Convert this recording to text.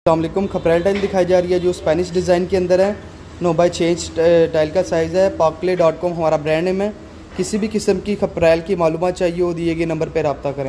अस्सलामुअलैकुम। खपरेल टाइल दिखाई जा रही है जो स्पेनिश डिज़ाइन के अंदर है। 9x6 टाइल का साइज़ है। parkclay.com हमारा ब्रांड नेम है। किसी भी किस्म की खपरेल की मालूमात चाहिए हो दिए गए नंबर पर रब्ता करें।